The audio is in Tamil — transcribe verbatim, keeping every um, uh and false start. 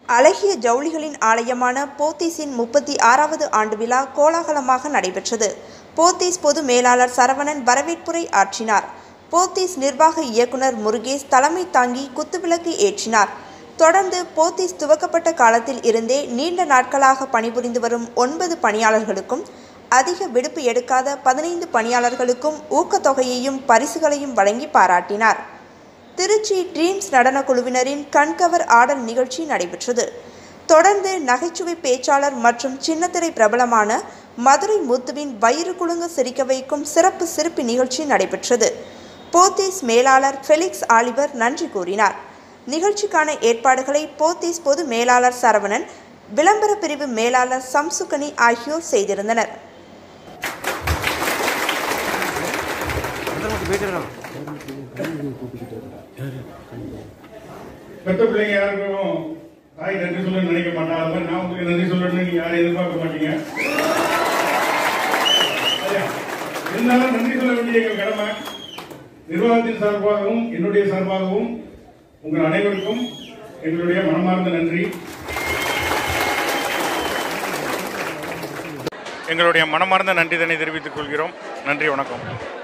அழகிய ஜவுளிகளின் ஆலயமான போத்தீஸின் முப்பத்தி ஆறாவது ஆண்டு விழா கோலாகலமாக நடைபெற்றது. போத்தீஸ் பொது மேலாளர் சரவணன் வரவேற்புரை ஆற்றினார். போத்தீஸ் நிர்வாக இயக்குனர் முருகேஷ் தலைமை தாங்கி குத்துவிளக்கு ஏற்றினார். தொடர்ந்து போத்தீஸ் துவக்கப்பட்ட காலத்தில் இருந்தே நீண்ட நாட்களாக பணிபுரிந்து வரும் ஒன்பது பணியாளர்களுக்கும் அதிக விடுப்பு எடுக்காத பதினைந்து பணியாளர்களுக்கும் ஊக்கத்தொகையையும் பரிசுகளையும் வழங்கி பாராட்டினார். திருச்சி ட்ரீம்ஸ் நடன குழுவினரின் கண்கவர் ஆடல் நிகழ்ச்சி நடைபெற்றது. தொடர்ந்து நகைச்சுவை பேச்சாளர் மற்றும் சின்னத்திரை பிரபலமான மதுரை முத்துவின் வயிறு குலுங்க சிரிக்க வைக்கும் சிறப்பு சிறப்பு நிகழ்ச்சி நடைபெற்றது. போத்தீஸ் மேலாளர் ஃபெலிக்ஸ் ஆலிவர் நன்றி கூறினார். நிகழ்ச்சிக்கான ஏற்பாடுகளை போத்தீஸ் பொது மேலாளர் சரவணன், விளம்பர பிரிவு மேலாளர் சம்சுகனி ஆகியோர் செய்திருந்தனர். பெத்த பிள்ளைங்க யாருக்கும் தாய் நன்றி சொல்ல நினைக்க மாட்டாங்க. அது மாதிரி நான் உங்களுக்கு நன்றி சொல்லணும்னு நீங்க யாரும் எதிர்பார்க்க மாட்டீங்க. இருந்தாலும் நன்றி சொல்ல வேண்டிய எங்கள் கடமை. நிர்வாகத்தின் சார்பாகவும் என்னுடைய சார்பாகவும் உங்கள் அனைவருக்கும் எங்களுடைய மனமார்ந்த நன்றி. எங்களுடைய மனமார்ந்த நன்றிதனை தெரிவித்துக் கொள்கிறோம். நன்றி, வணக்கம்.